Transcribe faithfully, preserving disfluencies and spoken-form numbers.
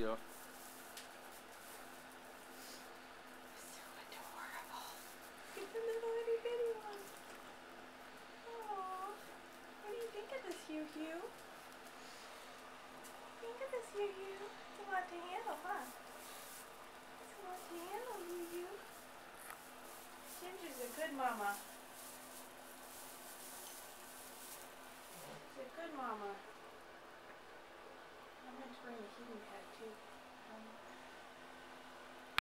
video. So adorable. It's a little itty bitty one. Aww. What do you think of this, Hugh Hugh? Think of this, Hugh Hugh. It's a lot to handle, huh? It's a lot to handle, Hugh Hugh. Ginger's a good mama. She's a good mama. I'm going to bring the heating pad too. Um,